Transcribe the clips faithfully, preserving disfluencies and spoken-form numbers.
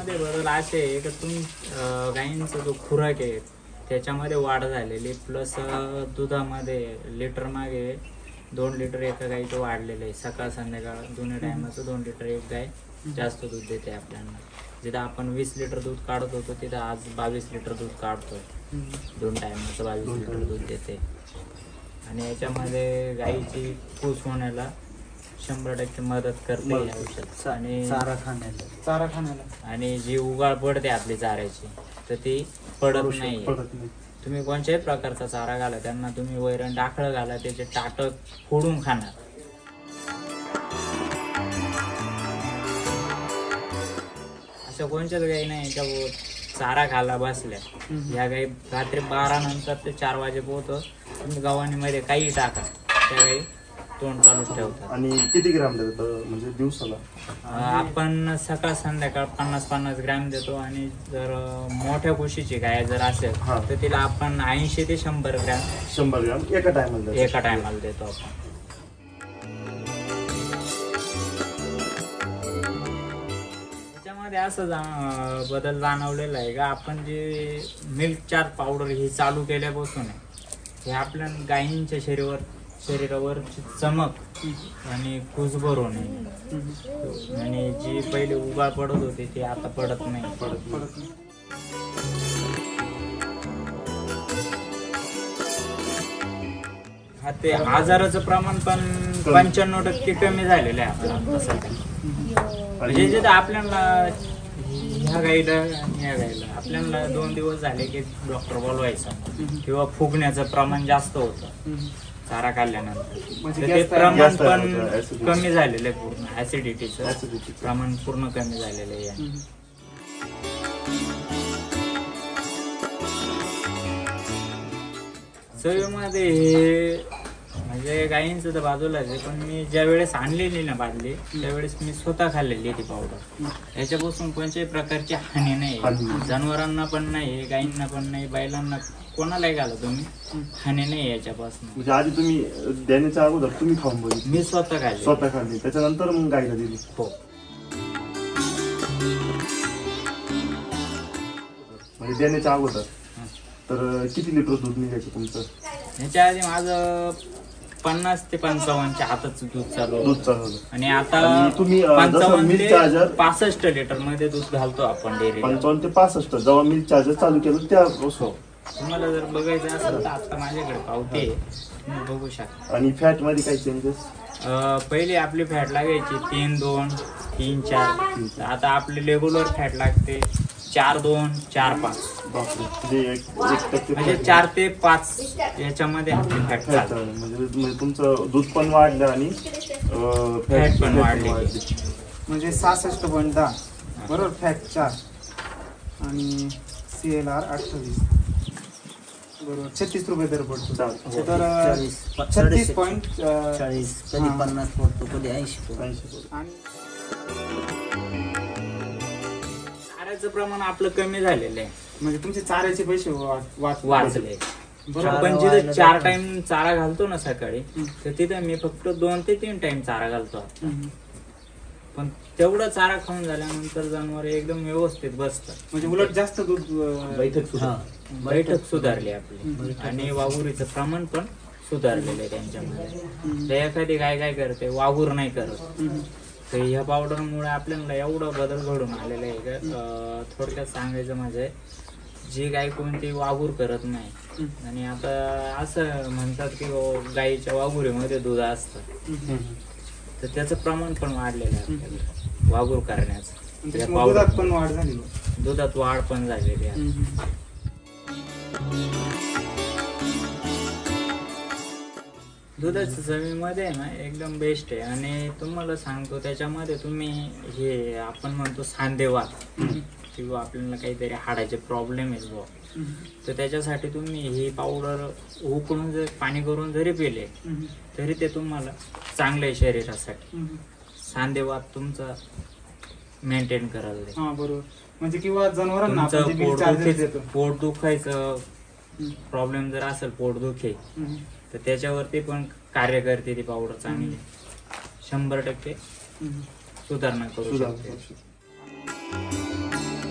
याच्यामध्ये बदल असे आहे की तुम्ही गायींचा जो खुराक आहे त्याच्यामध्ये वाढ झालेली, प्लस दुधामध्ये लिटर मागे दोन लिटर एका गाईचं वाढलेलं आहे. सकाळ संध्याकाळ दोन्ही टायमाचं दोन लिटर एक गाय जास्त दूध देते आपल्याला. जिथं आपण वीस लिटर दूध काढत होतो तिथं आज बावीस लिटर दूध काढतोय. दोन टायमाचं बावीस लिटर दूध देते. आणि याच्यामध्ये गाईची कूस होण्याला शंभर टक्के मदत करते औषध. आणि चारा खाण्याला चारा खाण्याला आणि जी उगाळ पडते आपली चाऱ्याची तर ती पडत नाही. तुम्ही कोणत्याही प्रकारचा चारा घाला त्यांना, तुम्ही वैरण डाखळं घाला त्याचे टाटक फोडून खाणार. असं कोणत्याच गाई नाही का चारा खायला बसल्या. या गाई रात्री बारा नंतर ते चार वाजेपर्यंत तुम्ही गव्हाणीमध्ये काही टाका त्या गाई तोंड चालूच ठेवतात. आणि किती ग्राम देतात म्हणजे दिवसाला? आपण सकाळ संध्याकाळ पन्नास पन्नास ग्रॅम देतो. आणि जर मोठ्या कुशीची गाय जर असेल तर तिला आपण ऐंशी ते शंभर ग्रॅम शंभर ग्रॅम एका टायमाला एका टायमाला देतो आपण. त्याच्यामध्ये असं जा बदल जाणवलेला आहे का आपण जे मिल्क चार्ज पावडर ही चालू केल्यापासून आहे हे आपल्या गायींच्या शरीरावर शरीरावरची चमक आणि खुशभर होणे आणि जी पहिले उगाळ पडत होती ती आता पडत नाही. पडत पडत नाही. हा ते आजाराचं प्रमाण पण पंच्याण्णव टक्के कमी झालेलं आहे आपलं. म्हणजे जिथं आपल्याला ह्या गाईला आणि ह्या गाईला आपल्याला दोन दिवस झाले की डॉक्टर बोलवायचा किंवा फुगण्याचं प्रमाण जास्त होतं चारा खाल्ल्यानंतर. ते प्रमाण पण कमी झालेलं आहे. पूर्ण ऍसिडिटीचं प्रमाण पूर्ण कमी झालेलं आहे. चवीमध्ये हे म्हणजे गायींचं तर बाजूलाच आहे, पण मी ज्या वेळेस आणलेली ना बादली त्यावेळेस मी स्वतः खाल्लेली ती पावडर. याच्यापासून कोणत्याही प्रकारची हानी नाही. जनावरांना पण नाही, गायींना पण नाही, बैलांना कोणालाही घाला तुम्ही हानी नाही याच्यापासून. म्हणजे आधी तुम्ही देण्याच्या अगोदर तुम्ही खाऊन बघितली? मी स्वतः खाल्ली. स्वतः खाल्ली त्याच्यानंतर मग गायला दिली? हो. म्हणजे देण्याच्या अगोदर तर किती लिटर दूध निघायचं तुमचं? ह्याच्या आधी माझं पन्नास ते पंचावन्नच्या हाताचं दूध चालू दूध चालू. आणि आता तुम्ही पंचावन्न मिल्क चार्जर पासष्ट लिटर मध्ये दूध घालतो आपण डेअरी. पंचावन्न ते पासष्ट जेव्हा मिल्क चार्जर चालू केलं त्या तुम्हाला जर बघायचं असेल तर आता माझ्याकडे पावते तुम्ही बघू शकता. आणि फॅट मध्ये काही चेंजेस? पहिले आपली फॅट लागायची तीन दोन तीन चार, आता आपली रेग्युलर फॅट लागते चार दोन चार पाच. म्हणजे चार ते पाच याच्यामध्ये आपली फॅट म्हणजे तुमचं दूध पण वाढलं आणि फॅट पण वाढली. म्हणजे सहासष्ट पॉईंट दहा बरोबर फॅट चार आणि सी एल आर अठ्ठावीस बरोबर छत्तीस रुपये दर पडतो. तर छत्तीस पॉईंट चाळीस कधी पन्नास पडतो कधी ऐंशी ऐंशी. चाऱ्याचं प्रमाण आपलं कमी झालेलं आहे. म्हणजे तुमचे चाऱ्याचे पैसे वाचले. आपण जिथं चार टाइम चारा घालतो ना सकाळी तर तिथं मी फक्त दोन ते तीन टाइम चारा घालतो. पण तेवढा चारा खाऊन झाल्यानंतर जनावर एकदम व्यवस्थित बसतात. म्हणजे उलट जास्त दूध बैठक बैठक सुधारली आपली आणि वाघुरीचं प्रमाण पण सुधारलेलं आहे त्यांच्यामध्ये. तर एखादी गाय काय करते वाघूर नाही करत. तर ह्या पावडरमुळे आपल्याला एवढं बदल घडून आलेला आहे का थोडक्यात सांगायचं म्हणजे जी गाय कोणती वाघूर करत नाही. आणि आता असं म्हणतात की गायीच्या वाघुरीमध्ये दूध असतं तर त्याचं प्रमाण पण वाढलेलं आहे आपल्याला वाघूर करण्याचं. दुधात पण वाढ झाली, दुधात वाढ पण झालेली आहे. दुधाच्या चवीमध्ये ना एकदम बेस्ट आहे. आणि तुम्हाला सांगतो त्याच्यामध्ये तुम्ही हे आपण म्हणतो सांधेवात किंवा आपल्याला काहीतरी हाडाचे प्रॉब्लेम आहेत बुवा तर त्याच्यासाठी तुम्ही ही पावडर उकळून जर पाणी करून जरी पिले तरी ते तुम्हाला चांगलं आहे शरीरासाठी. सांधेवात तुमचा मेंटेन करायला. बरोबर. म्हणजे किंवा जनावरांना पोट दुखायचं प्रॉब्लेम जर असेल पोट दुखे तर त्याच्यावरती पण कार्य करते ती पावडर चांगली. शंभर टक्के सुधारणा करू शकते.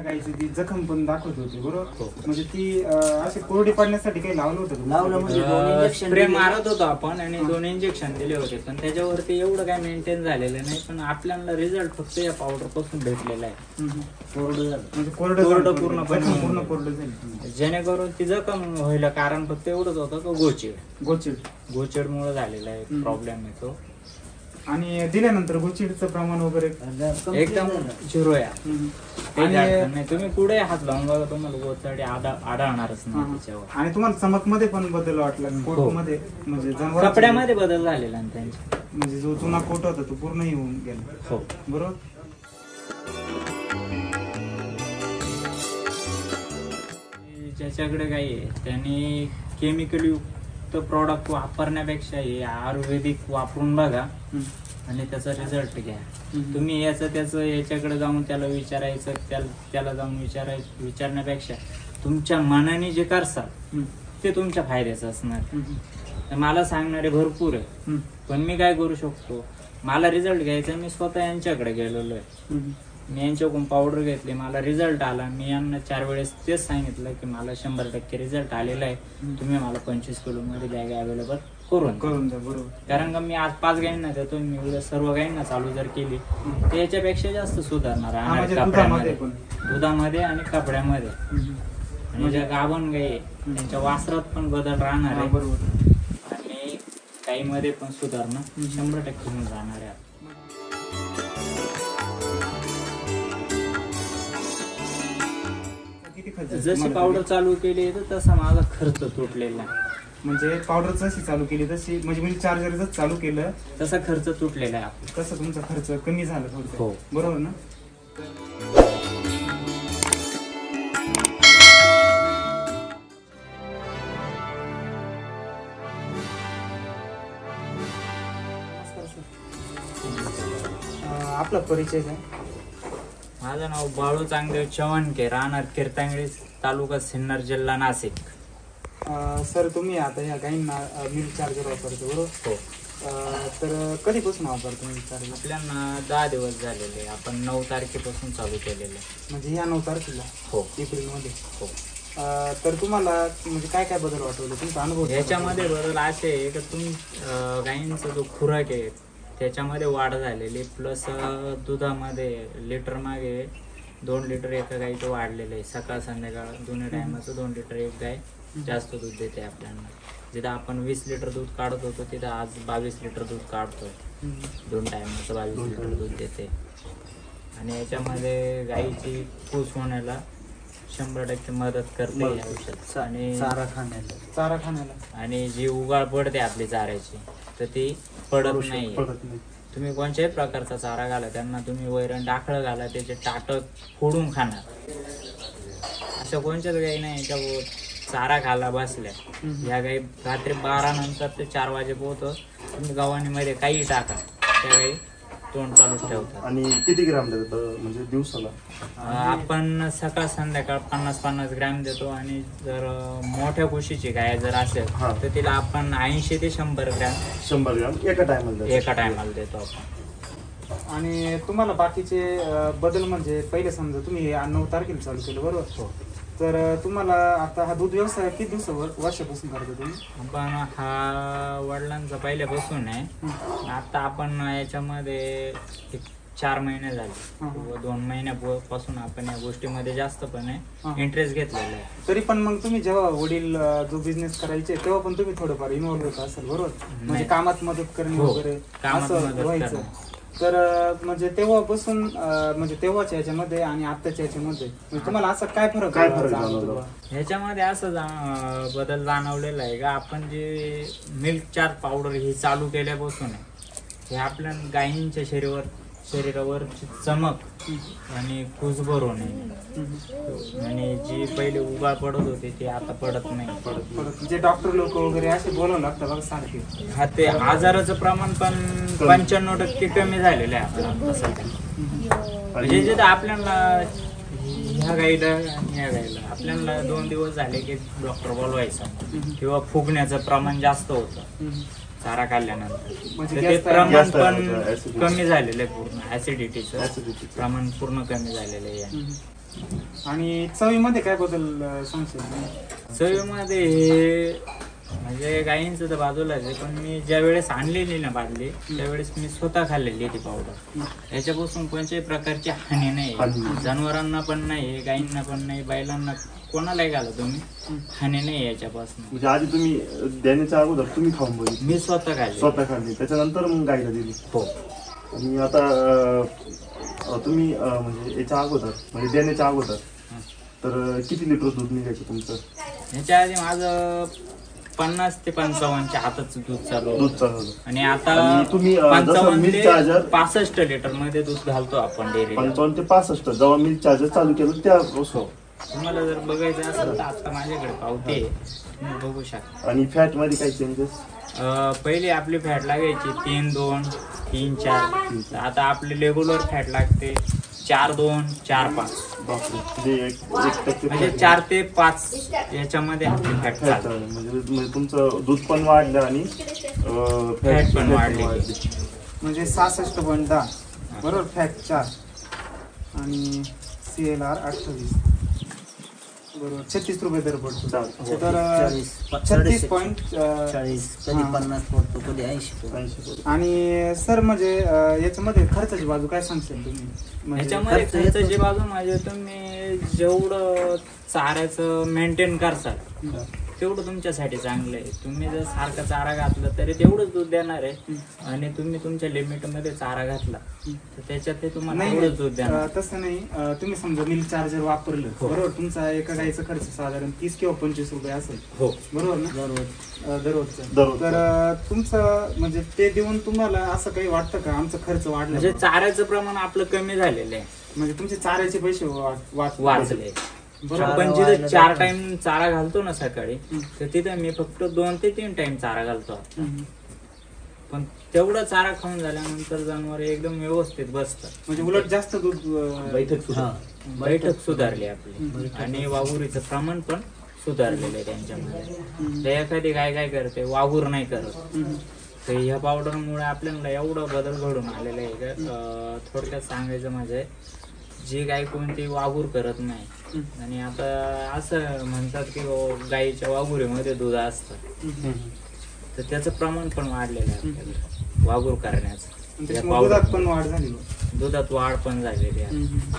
गायची ती जखम पण दाखवत होती बरोबर. म्हणजे ती अं, अशी कोरडी पाडण्यासाठी काही लावलं होतं का? लावलं म्हणजे दोन इंजेक्शन स्प्रे मारत होतो आपण आणि दोन इंजेक्शन दिले होते, पण त्याच्यावरती एवढं काय मेंटेन झालेलं नाही. पण आपल्याला रिझल्ट फक्त या पावडर पासून भेटलेला आहे. हम्म, हम्म. कोरडं झालं. म्हणजे कोरडं कोरडं झालं, पूर्णपणे. जखम पूर्ण कोरडं झाली. जेणेकरून ती जखम व्हायला कारण फक्त एवढंच होतं की गोचिड गोचिड. गोचिड मुळे झालेला आहे हम्म. प्रॉब्लेम येतो. आणि दिल्यानंतर गोचिडचं प्रमाण वगैरे complete एकदम झालं. झिरो आहे. हम्म. काही आणि अडचण नाही. तुम्ही पुढे हात लावून बघा, तुम्हाला गोचडी आढळ आढळणारच हा, नाही हा. त्याच्यावर. आणि तुम्हाला चमक मध्ये पण बदल वाटला हो. कोट मध्ये म्हणजे जनावरांच्या- कपड्यामध्ये बदल झालेला ना त्यांच्या. म्हणजे जो जुना कोट होता तो पूर्ण येऊन गेला हो. बरोबर. ज्याच्याकडे काही आहे त्यांनी केमिकल युक्त प्रॉडक्ट वापरण्यापेक्षा हे आयुर्वेदिक वापरून बघा हम्म. आणि त्याचा रिझल्ट घ्या. हम्म. तुम्ही याचं त्याचं याच्याकडे जाऊन त्याला विचारायचं, त्याला त्याला जाऊन विचारायचं विचारण्यापेक्षा तुमच्या मनाने जे करसाल हम्म. ते तुमच्या फायद्याचं असणार. हम्म. तर मला सांगणारे भरपूर आहे, हम्म. पण मी काय करू शकतो, मला रिझल्ट घ्यायचा, मी स्वतः यांच्याकडे गेलेलो आहे. हम्म. मी यांच्याकडून पावडर घेतली, मला रिझल्ट आला. मी यांना चार वेळेस तेच सांगितलं की मला शंभर टक्के रिझल्ट आलेला आहे, तुम्ही मला पंचवीस किलो मध्ये बॅग अवेलेबल करून द्या. करून द्या बरोबर. कारण का मी आज पाच गायींना देतो, मी उद्या सर्व गायींना चालू जर केली तर याच्यापेक्षा जास्त सुधारणार हा, आहे म्हणजे कपड्यामध्ये दुधामध्ये पण. दुधामध्ये आणि कपड्यामध्ये. हम्म. आणि ज्या गाभण गायी आहे, त्यांच्या वासरात पण बदल राहणार हा, आहे बरोबर. आणि गायीमध्ये पण सुधारणा शंभर टक्के होऊन जाणार आहे. किती खर्च जशी तुम्हाला पावडर चालू केली तर तसा माझा खर्च तुटलेला आहे. म्हणजे पावडर जशी चालू केली तशी म्हणजे मी चार्जर जर चालू केलं तसा खर्च तुटलेला आहे आपला. तसं तुमचा खर्च कमी झाला हो. थोडं बरोबर ना. नमस्कार सर. अं, आपला परिचय काय? माझं नाव बाळू चांगदेव चव्हाणके, राहणार कीर्तांगडी, तालुका सिन्नर, जिल्हा नाशिक. अं, सर तुम्ही आता ह्या गाईंना मिल्क चार्जर वापरतो बरोबर. हो. अं, तर कधीपासून वापरतो मिल्क चार्जर? आपल्याला दहा दिवस झालेले, आपण नऊ तारखेपासून चालू केलेलं आहे. म्हणजे ह्या नऊ तारखेला हो. एप्रिलमध्ये. हो. अं, तर तुम्हाला म्हणजे काय काय बदल वाटवले तुमचा अनुभव सांगा. याच्यामध्ये बदल असे आहे की तुम अं, गायींचा जो खुराक आहे त्याच्यामध्ये वाढ झालेली, प्लस दुधामध्ये लिटर मागे दोन लिटर एका गाईचं वाढलेलं आहे. सकाळ संध्याकाळ दोन्ही टायमाचं दोन लिटर एक गाय जास्त दूध देते आपल्याला. जिथं आपण वीस लिटर दूध काढत होतो तिथं आज बावीस लिटर दूध काढतोय. हम्म. दोन टायमाचं बावीस लिटर दूध देते. आणि याच्यामध्ये गाईची कूस होण्याला शंभर टक्के मदत करते हे औषध. आणि चारा खाण्याला. चारा खाण्याला. आणि जी उगाळ पडते आपली चाऱ्याची तर ती पडत नाही. पडत नाही. तुम्ही कोणत्याही प्रकारचा चारा घाला त्यांना, तुम्ही वैरण डाखळं घाला, त्याचे टाटक फोडून खाणार. असं कोणत्याच गाई नाही त्या चारा खायला बसल्या. या गाई रात्री बारा नंतर ते चार वाजेपर्यंत तुम्ही गव्हाणीमध्ये काही टाका, त्या गाई तोंड चालूच ठेवतात. आणि किती ग्राम देतात म्हणजे दिवसाला? अं, आपण सकाळ संध्याकाळ पन्नास पन्नास ग्रॅम देतो. आणि जर अं, मोठ्या कुशीची गाय जर असेल हा. तर तिला आपण ऐंशी ते शंभर ग्रॅम शंभर ग्राम एका टायमाला एका टायमाला देतो आपण. आणि तुम्हाला बाकीचे अं, बदल म्हणजे पहिले समजा तुम्ही हे नऊ तारखेला चालू केलं बरोबर. हो. तर अं, तुम्हाला आता हा दूध व्यवसाय किती दिवस वर्षापासून करता तुम्ही? आपण हा वडिलांचा पहिल्यापासून आहे. हं. आता आपण याच्यामध्ये एक चार महिने झाले हा. व दोन महिन्यापासून आपण या गोष्टीमध्ये जास्तपणे हा. इंटरेस्ट घेतलेला आहे. तरी पण मग तुम्ही जेव्हा वडील अं, जो बिझनेस करायचे तेव्हा पण तुम्ही थोडंफार इन्व्हॉल्व होत असाल बरोबर. म्हणजे नाही. कामात मदत करणे हो, वगैरे कामात असं मदत व्हायचं. करणं. तर अं, म्हणजे तेव्हापासून अं, म्हणजे तेव्हाच्या याच्यामध्ये आणि आत्ताच्या याच्यामध्ये म्हणजे तुम्हाला असं काय फरक काय फरक जाणवतो जाणवला? बा? ह्याच्यामध्ये असं जा बदल जाणवलेला आहे का, आपण जे मिल्क चार्ज पावडर ही चालू केल्यापासून आहे हे आपल्या गायींच्या शरीरावर शरीरावरची चमक आणि कुसभर होणे आणि जी पहिले उगाळ पडत होते ते आता पडत नाही. पडत परत जे डॉक्टर लोक वगैरे असे बोलावं लागतं बघा सारखे. हा, ते आजाराचं प्रमाण पण पंच्याण्णव टक्के कमी झालेलं आहे आपलं असं काय. म्हणजे जे आपल्याला ह्या गाईला आणि ह्या गाईला आपल्याला दोन दिवस झाले की डॉक्टर बोलवायचा किंवा फुगण्याचं प्रमाण जास्त होतं चारा खाल्ल्यानंतर. म्हणजे तर ते गॅस तयार- प्रमाण गॅस तयार पण होतं, acidity. कमी झालेलं आहे. पूर्ण ऍसिडिटीचं Acidity. प्रमाण पूर्ण कमी झालेलं आहे. आणि चवीमध्ये काय बदल अं, सांगशील तुम्ही? चवीमध्ये म्हणजे गाईंचं तर बाजूलाच आहे, पण मी ज्या वेळेस आणलेली ना बादली त्यावेळेस मी स्वतः खाल्लेली ती पावडर. याच्यापासून कोणत्याही प्रकारची हानी नाही, हानी. जनावरांना पण नाही, गाईंना पण नाही, बैलांना कोणालाही घाला तुम्ही, हानी नाही याच्यापासून. म्हणजे आधी तुम्ही देण्याच्या अगोदर तुम्ही खाऊन बघितली, मी स्वतः खाल्ली. स्वतः खाल्ली, त्याच्यानंतर मग गाईला दिली. हो. आणि आता अं, तुम्ही अं, म्हणजे याच्या अगोदर म्हणजे देण्याच्या अगोदर तर किती लिटर दूध निघायचं तुमचं? ह्याच्या आधी माझं पन्नास ते पंचावन्नच्या हाताचं दूध चालू दूध होतं. चालू होतं. आणि आता आणि तुम्ही, अं, जसं पंचावन्न milk ते charger- पासष्ट लिटर मध्ये दूध घालतो आपण डेअरी. पंचावन्न ते पासष्ट जेव्हा मिल्क चार्जर चालू केलं त्या हो. तुम्हाला जर बघायचं असेल तर आता माझ्याकडे पावते आहे. तुम्ही बघू शकता. आणि फॅट मध्ये काही चेंजेस? अं, पहिली आपली फॅट लागायची तीन दोन तीन चार, तर आता आपली रेग्युलर फॅट लागते चार दोन चार पाच, बापरे, म्हणजे एक एक टक्के म्हणजे fat चार ते पाच याच्यामध्ये आपली फॅट fat चालते. आहे. म्हणजे म्हणजे तुमचं दूध पण वाढलं आणि अं, Fat fat पण fat वाढली. म्हणजे सहासष्ट पॉईंट दहा बरोबर, फॅट चार आणि सी एल आर अठ्ठावीस बरोबर, छत्तीस रुपये दर पडतो. चालेल. तर चाळीस छत्तीस पॉईंट चाळीस कधी हा. पन्नास पडतो कधी ऐंशी पडतो. ऐंशी रुपये. आणि सर म्हणजे अं, याच्यामध्ये खर्चाची बाजू काय सांगशील तुम्ही? म्हणजे याच्यामध्ये खर्च येतो. खर्चाची बाजू म्हणजे तुम्ही जेवढं चाऱ्याचं मेंटेन करसाल तेवढं तुमच्यासाठी चांगलं आहे. तुम्ही जर सारखा चारा घातला तरी तेवढंच दूध देणार आहे, आणि तुम्ही तुमच्या लिमिटमध्ये चारा घातला तर त्याच्यात ते तुम्हाला नाही तेवढंच दूध देणार. अं, तसं नाही. अं, तुम्ही समजा मिल्क चार्जर वापरलं हो. बरोबर, तुमचा एका गाईचा खर्च साधारण तीस किंवा पंचवीस रुपये असेल हो. बरोबर ना, दररोज अं, दररोजचं. दररोजचं. तर अं, तुमचं म्हणजे ते देऊन तुम्हाला असं काही वाटतं का आमचा खर्च वाढला म्हणजे बा? चाऱ्याचं प्रमाण आपलं कमी झालेलं आहे, म्हणजे तुमचे चाऱ्याचे पैसे वा- वाच- वाचले. बरोबर. आपण वाढलं जिथं चार जातं. टाइम चारा घालतो ना सकाळी, हं. तर तिथं मी फक्त दोन ते तीन टाइम चारा घालतो. हम्म. पण तेवढा चारा खाऊन झाल्यानंतर जनावर एकदम व्यवस्थित बसतात. म्हणजे उलट जास्त दूध अं, बैठक हा. बैठक सुधारली आपली, हं. आणि वाघुरीचं प्रमाण पण सुधारलेलं आहे त्यांच्यामध्ये. हम्म. तर एखादी काय काय करते, वाघूर नाही करत. हम्म. तर ह्या पावडरमुळे आपल्याला एवढा बदल घडून आलेला आहे का, अं, थोडक्यात सांगायचं म्हणजे जी गाय कोणती वाघूर करत नाही. हम्म. आणि आता असं म्हणतात की बाबा गाईच्या वाघुरीमध्ये दूध असतं, हम्म. तर त्याचं प्रमाण पण वाढलेलं आहे आपल्याकडे वाघूर करण्याचं. आणि या त्याच्यामुळे पावडर दुधात पण वाढ झाली बा. दुधात वाढ पण झालेली आहे. हम्म.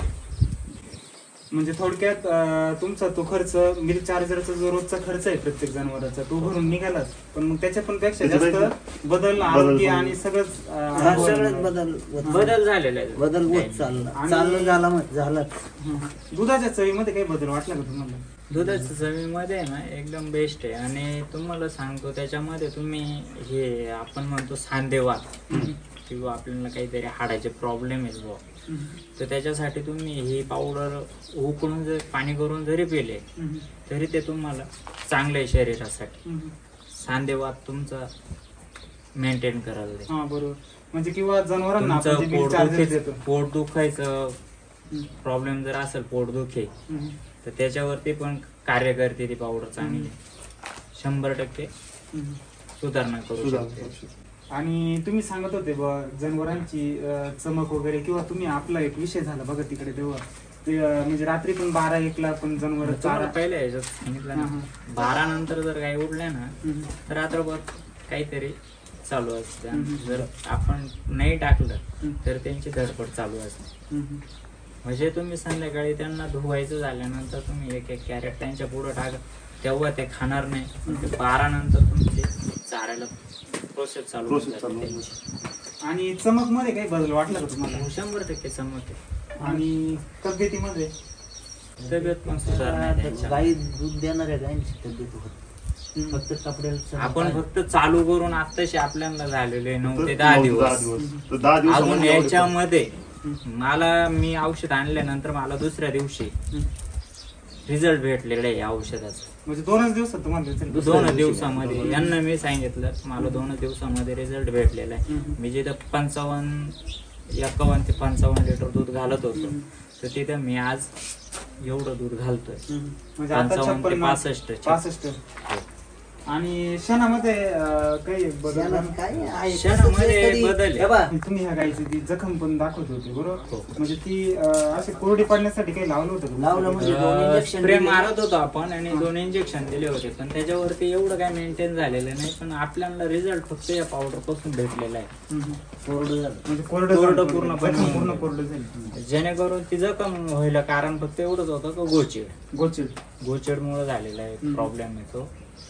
म्हणजे थोडक्यात अं, तुमचा तो खर्च मिल्क चार्जरचा जो रोजचा खर्च आहे प्रत्येक जनावराचा तो भरून निघालाच, पण मग त्याच्या पण पेक्षा जास्त त्याच्यापेक्षा बदल आरोग्य पण- आणि सगळंच अं, हा अनुभव सगळेच मिळाला. बदल होत- बदल झालेला आहे. बदल होत चालला आणि- चाललं झाला मग झालाच. हम्म. दुधाच्या चवीमध्ये काही बदल वाटला का तुम्हाला? दुधाच्या चवीमध्ये ना एकदम बेस्ट आहे. आणि तुम्हाला सांगतो त्याच्यामध्ये तुम्ही हे आपण म्हणतो सांधेवात किंवा आपल्याला काहीतरी हाडाचे प्रॉब्लेम आहेत बुवा, हम्म. तर त्याच्यासाठी तुम्ही ही पावडर उकळून जर पाणी करून जरी पिले हम्म. तरी ते तुम्हाला चांगलं आहे शरीरासाठी. हम्म. सांधेवात तुमचा मेंटेन करायला दे. हा बरोबर. म्हणजे किंवा जनावरांना आपण तुमचं जे मिल्क पोट चार्जर दुखायचं देतो. पोट दुखायचं हम्म. प्रॉब्लेम जर असेल, पोट दुखे, हम्म. तर त्याच्यावरती पण कार्य करते ती पावडर चांगली. शंभर टक्के हम्म. सुधारणा करू सुधारणा शकते. करू शकतो. आणि तुम्ही सांगत होते बा जनावरांची अं, चमक वगैरे, किंवा तुम्ही आपला एक विषय झाला बघा तिकडे तेव्हा ते अं, म्हणजे रात्री पण बारा एकला पण जनावर चारा. तुम्हाला पहिल्या ह्याच्यात सांगितलं ना, हा, बारा नंतर जर गाय उठल्या ना हम्म. तर रात्रभर काहीतरी चालू असते. आणि हम्म. जर आपण नाही टाकलं हम्म. तर त्यांची धडपड चालू असते. हम्म. म्हणजे तुम्ही संध्याकाळी त्यांना धुवायचं झाल्यानंतर तुम्ही एक एक कॅरेट त्यांच्या पुढं टाका, तेव्हा ते खाणार नाही. पण ते बारा नंतर तुमचे चारायला प्रोसेस चालू होऊन Process जाते चालू होऊन त्यांची. आणि चमक मध्ये काही बदल वाटला का तुम्हाला? शंभर टक्के समजते. आणि तब्येतीमध्ये तब्येत पण सुधारणा आहे त्यांच्या. गाई दूध देणाऱ्या गायींची तब्येत होत हम्म. फक्त कपड्याला आपण फक्त चालू करून आत्ताशी आपल्याला झालेले नऊ ते तर दहा नऊ ते दिवस. तर दहा अजून दिवसामध्ये एवढे याच्यामध्ये मला मी औषध आणल्यानंतर मला दुसऱ्या दिवशी हम्म. रिझल्ट भेटलेला आहे या औषधाचा. म्हणजे दोनच दिवसात तुम्हाला result भेटला? दोन दिवसामध्ये यांना मी सांगितलं मला दोन दिवसामध्ये रिझल्ट भेटलेला आहे. हम्म. मी जिथं पंचावन्न एकावन्न ते पंचावन्न लिटर दूध घालत होतो, हम्म. तर तिथं मी आज एवढं दूध घालतोय. हम्म. म्हणजे आता पंचावन्न ते छप्पन्न पासष्ट पासष्ट हो. आणि शेणामध्ये अं, काही बदल शेणात काय आहे? शेणामध्ये कसं कधी- बदल आहे. हे बा, तुम्ही ह्या गायची ती जखम पण दाखवत होती हो. बरोबर म्हणजे ती अं, अशी कोरडी पडण्यासाठी काही लावलं होतं का? लावलं म्हणजे दोन इंजेक्शन स्प्रे मारत होतो आपण आणि दोन इंजेक्शन दिले होते, पण त्याच्यावरती एवढं काय मेंटेन झालेलं नाही. पण आपल्याला रिझल्ट फक्त या पावडर पासून भेटलेला आहे. हम्म, हम्म. कोरडं झालं. म्हणजे कोरडं कोरडं झालं, पूर्णपणे जखम पूर्ण होऊन कोरडं झाली जेणेकरून ती जखम व्हायला कारण फक्त एवढंच होतं की गोचिड गोचिड गोचिडमुळे झालेला आहे हम्म. प्रॉब्लेम येतो.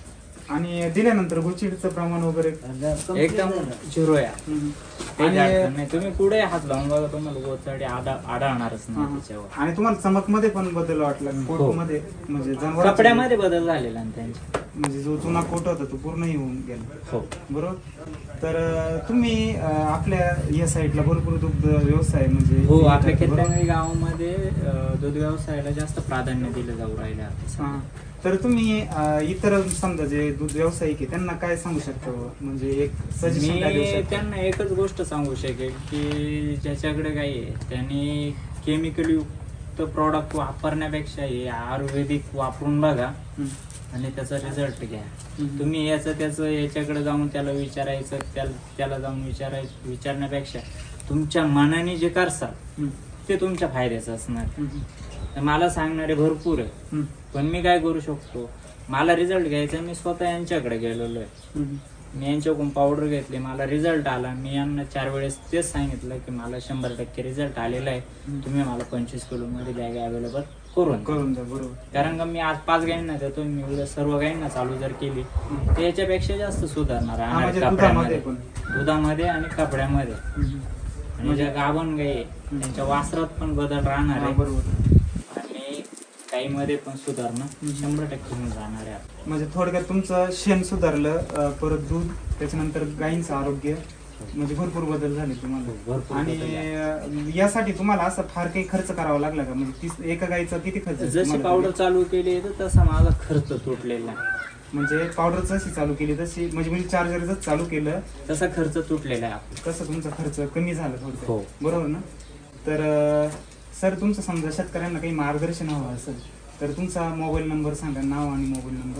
आणि दिल्यानंतर गोचिडचं प्रमाण वगैरे complete एकदम झालं. झिरो आहे. हम्म. काही आणि अडचण नाही. तुम्ही पुढे हात लावून बघा, तुम्हाला गोचडी आढा आढळणारच हा, नाही हा. त्याच्यावर. आणि तुम्हाला चमक मध्ये पण बदल वाटला हो. कोट मध्ये म्हणजे जनावरांच्या- कपड्यामध्ये बदल झालेला ना त्यांच्या. म्हणजे जो जुना कोट होता तो पूर्ण येऊन गेला हो. बरोबर. तर अं, तुम्ही अं, आपल्या या साईडला भरपूर दुग्ध व्यवसाय म्हणजे हो, हे आपल्या करता, बरोबर? खेत्रांगरी गावामध्ये अं, दूध व्यवसायाला जास्त प्राधान्य दिलं जाऊ राहिलं आता सध्या. हा. तर तुम्ही अं, इतर समजा जे दूध व्यावसायिक आहे त्यांना काय सांगू शकता बुवा? म्हणजे एक सजेशन काय देऊ मी शकता? त्यांना एकच गोष्ट सांगू शकेल की ज्याच्याकडे काही आहे त्यांनी केमिकल युक्त प्रॉडक्ट वापरण्यापेक्षा हे आयुर्वेदिक वापरून बघा हम्म. आणि त्याचा रिझल्ट घ्या. हम्म. तुम्ही याचं त्याचं याच्याकडे जाऊन त्याला विचारायचं, त्याला त्याला जाऊन विचारायचं विचारण्यापेक्षा तुमच्या मनाने जे करसाल हम्म. ते तुमच्या फायद्याचं असणार. हम्म. तर मला सांगणारे भरपूर आहे, हम्म. पण मी काय करू शकतो, मला रिझल्ट घ्यायचा, मी स्वतः यांच्याकडे गेलेलो आहे. हम्म. मी यांच्याकडून पावडर घेतली, मला रिझल्ट आला. मी यांना चार वेळेस तेच सांगितलं की मला शंभर टक्के रिझल्ट आलेला आहे, तुम्ही मला पंचवीस किलो मध्ये बॅग अवेलेबल करून द्या. करून द्या बरोबर. कारण का मी आज पाच गायींना देतो, मी उद्या सर्व गायींना चालू जर केली तर याच्यापेक्षा जास्त सुधारणार हा, आहे म्हणजे कपड्यामध्ये, दुधामध्ये दुधामध्ये आणि कपड्यामध्ये. हम्म. आणि ज्या गाभण गायी आहे, त्यांच्या वासरात पण बदल राहणार हा, आहे बरोबर. आणि गाईमध्ये पण सुधारणा शंभर टक्के होऊन जाणार आहे. म्हणजे थोडक्यात तुमचं शेण सुधारलं, अं, परत दूध, त्याच्यानंतर गायींचं आरोग्य, म्हणजे भरपूर बदल झाले तुम्हाला. भरपूर आणि बदल झाले. अं, यासाठी तुम्हाला असं फार काही खर्च करावा लागला का? म्हणजे तीस एका गायीचा किती खर्च जशी तुम्हाला पावडर झाला? चालू केली तर तसा माझा खर्च तुटलेला आहे. म्हणजे पावडर जशी चालू केली तशी म्हणजे मी चार्जर जर चालू केलं तसा खर्च तुटलेला आहे आपला. तसं तुमचा खर्च कमी झाला हो. थोडक्यात, बरोबर ना? तर सर, तुमचं समजा शेतकऱ्यांना काही मार्गदर्शन हवं असेल तर तुमचा मोबाईल नंबर सांगा, नाव आणि मोबाईल नंबर.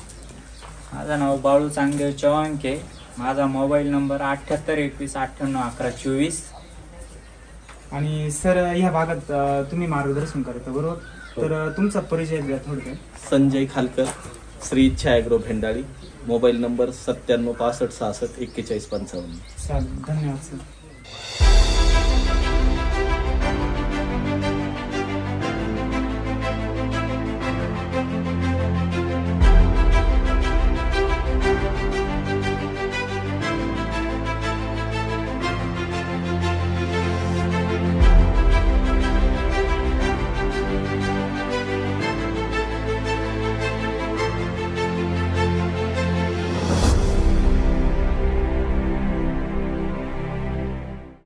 माझं नाव बाळू चांगदेव चव्हाणके. माझा मोबाईल नंबर अठ्ठ्याहत्तर एकवीस अठ्ठ्याण्णव अकरा चोवीस. आणि सर, ह्या भागात अं, तुम्ही मार्गदर्शन करता बरोबर? तर अं, तुमचा परिचय द्या थोडक्यात. संजय खालकर, श्री इच्छा ॲग्रो भेंडाळी. मोबाईल नंबर सत्त्याण्णव पासष्ट सहासष्ट एक्केचाळीस पंचावन्न. चालेल, धन्यवाद सर.